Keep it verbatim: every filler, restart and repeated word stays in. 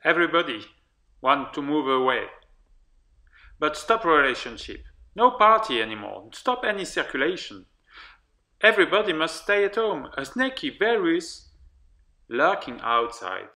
Everybody want to move away. But stop relationship. No party anymore. Stop any circulation. Everybody must stay at home. A snaky virus lurking outside.